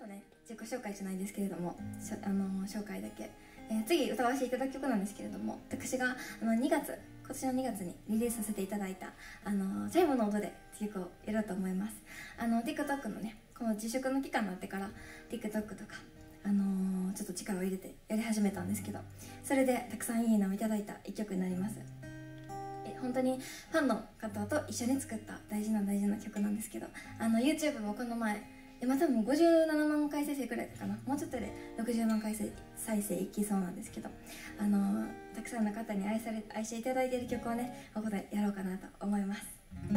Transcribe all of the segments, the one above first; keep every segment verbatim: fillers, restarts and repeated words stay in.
ね、自己紹介じゃないですけれども、あの紹介だけ、えー、次歌わせていただく曲なんですけれども、私があのにがつ今年のにがつにリリースさせていただいた「あのチャイムの音で」っていう曲をやろうと思います。あの TikTok のね、この自粛の期間になってから TikTok とか、あのー、ちょっと力を入れてやり始めたんですけど、それでたくさんいいねをいただいたいっきょくになります。え本当にファンの方と一緒に作った大事な大事な曲なんですけど、あの YouTube もこの前今多分ごじゅうななまんかい再生くらいかな、もうちょっとでろくじゅうまんかい再生いきそうなんですけど、あのー、たくさんの方に愛され愛していただいている曲をね、ここでやろうかなと思います。そ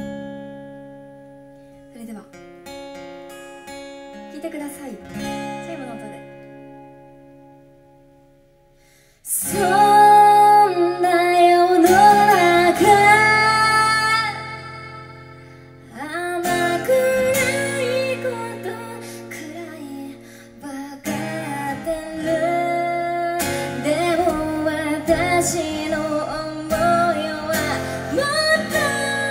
れでは聴いてください。チャイムの音で。そんな世の中甘くないことくらい分かってる。でも私の想いはもっと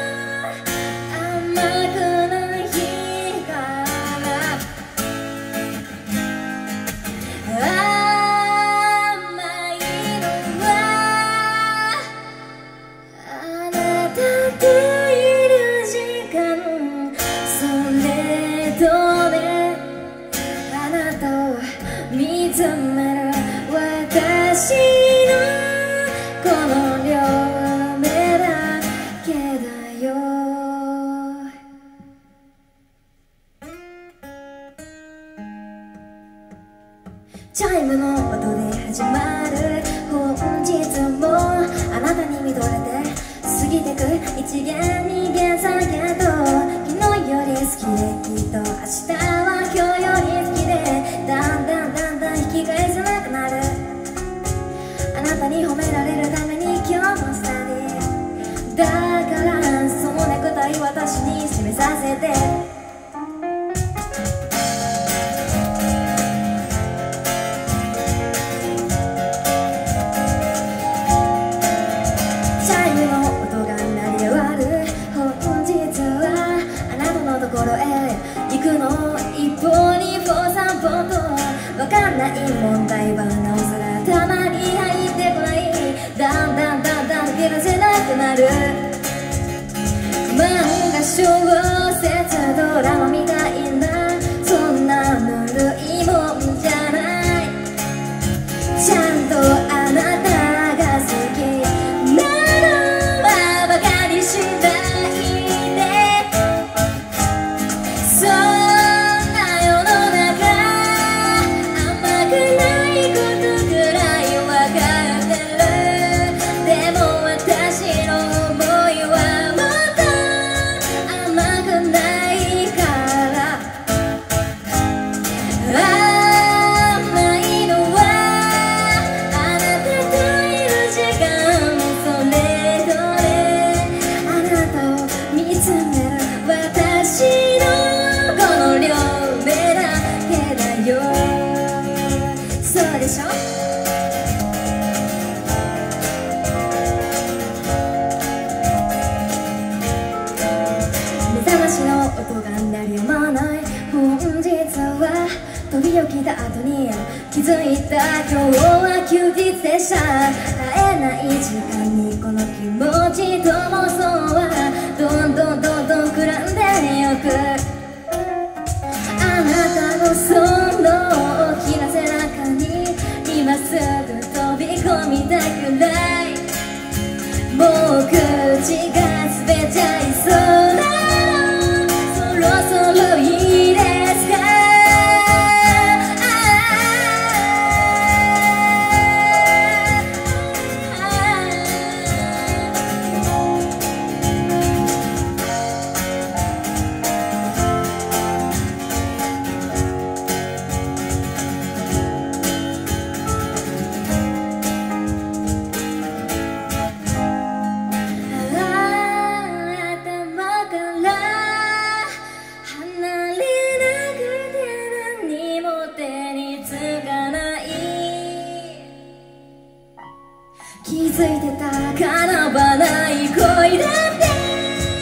甘くないから甘いのはあなたといる時間、それとね、あなたを見つめる私のこの両目だけだよ。チャイムの音で始まる本日もあなたに見とれて過ぎてく一元二元三元と、昨日より好きできっと明日は今日より好きで、だんだんだんだん引き返せなくなる。あなたに褒められるために今日もスタディだからそのネクタイ私に締めさせて。行くの一歩二歩三歩とわかんない問題はなおさらたまに入ってこない。だんだんだんだん抜け出せなくなる。漫画小説ドラマみたいなそんなぬるいもんじゃない。ちゃんとあなたが好きなのはバカにしないで。そんな世の中甘くないことくらい分かってる。でも私の想いはもっと甘くないから甘いのはあなたといる時間、それぞれあなたを見つめる私のこの両目だけだよ。そうでしょ。目覚ましの音が鳴りやまない。本日は飛び起きた後に気づいた今日は休日でした。会えない時間にこの気持ちと妄想はどんどんどんどん膨らんでゆく。あなたのその大きな背中に今すぐ飛び込みたくらい、もう口が滑っちゃいそうなの、そろそろいいですか。気づいてた叶わない恋だって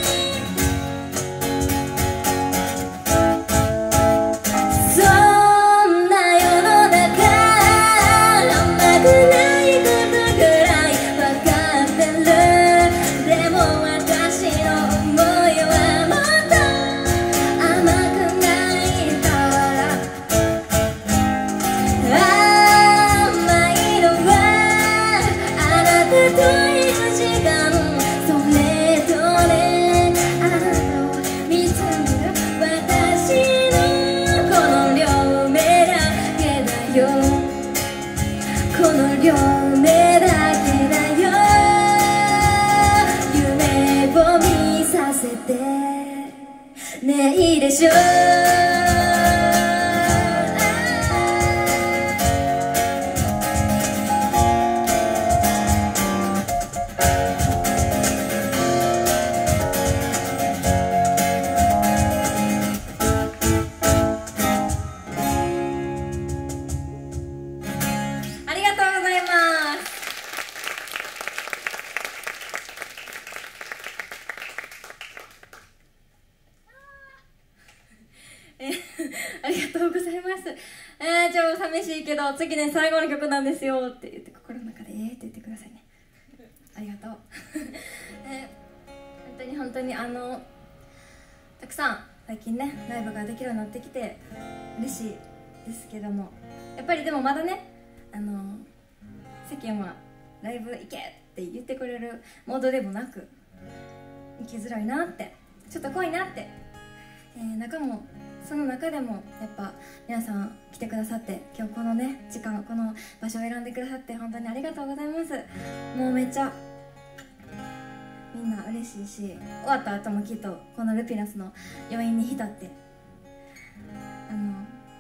そんとうございます。えー、超寂しいけど次ね最後の曲なんですよって言って心の中でえーって言ってくださいね。ありがとう、えー、本当に本当にあのたくさん最近ねライブができるようになってきて嬉しいですけども、やっぱりでもまだねあの世間はライブ行けって言ってくれるモードでもなく、行きづらいなって、ちょっと怖いなって、えー、中もその中でもやっぱ皆さん来てくださって、今日このね時間この場所を選んでくださって本当にありがとうございます。もうめっちゃみんな嬉しいし、終わった後もきっとこのルピナスの余韻に浸ってあの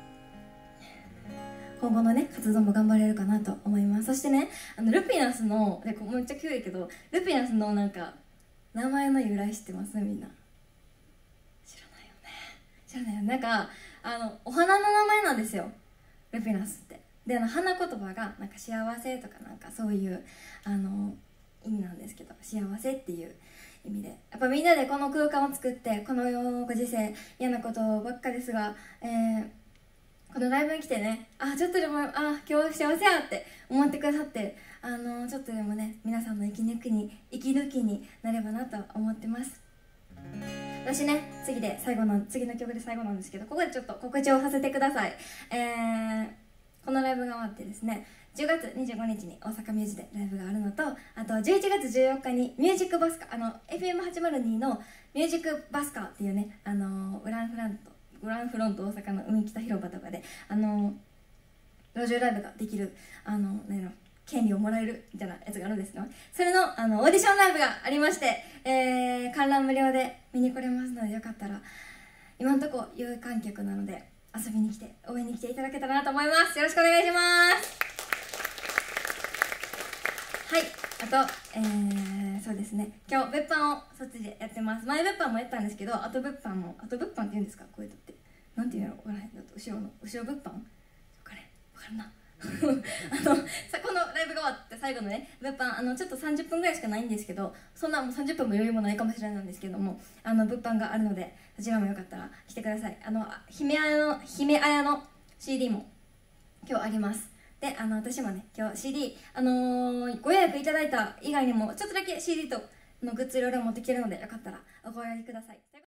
今後のね活動も頑張れるかなと思います。そしてねあのルピナスのでめっちゃキュウいけど、ルピナスのなんか名前の由来知ってます？みんな知らないよね。知らないよね。なんかあのお花の名前なんですよ、ルピナスって。であの花言葉がなんか幸せとかなんかそういうあの意味なんですけど、幸せっていう意味でやっぱみんなでこの空間を作って、このご時世嫌なことばっかですが、えーこのライブに来てね、あちょっとでもあ今日幸せやって思ってくださって、あのちょっとでもね皆さんの息抜きに息抜きになればなと思ってます。私ね次で最後の次の曲で最後なんですけど、ここでちょっと告知をさせてください。えー、このライブが終わってですね、じゅうがつにじゅうごにちに大阪ミュージでライブがあるのと、あとじゅういちがつじゅうよっかにミュージックバスカー、あの エフエムはちまるに のミュージックバスカーっていうね、あのグランフラントグランフロント大阪の海北広場とかであの路上ライブができるあの何の権利をもらえるみたいなやつがあるんですよ。それのあのオーディションライブがありまして、えー、観覧無料で見に来れますので、よかったら今のところ有観客なので遊びに来て応援に来ていただけたらなと思います。よろしくお願いします。はい、あと、えー、そうですね、今日物販をそっちでやってます。前物販もやったんですけど、あと物販もあと物販って言うんですか、こういうのってなんていうの分からへんだと、後ろの後ろ物販分かれ分かるなあのさこのライブが終わって最後のね物販、あのちょっとさんじゅっぷんぐらいしかないんですけど、そんなもうさんじゅっぷんも余裕もないかもしれないんですけども、あの物販があるのでそちらもよかったら来てください。あの姫綾の姫綾の シーディー も今日あります。であの私もね今日 シーディー、あのー、ご予約いただいた以外にもちょっとだけ シーディー とのグッズいろいろ持ってきてるので、よかったらおご予約ください。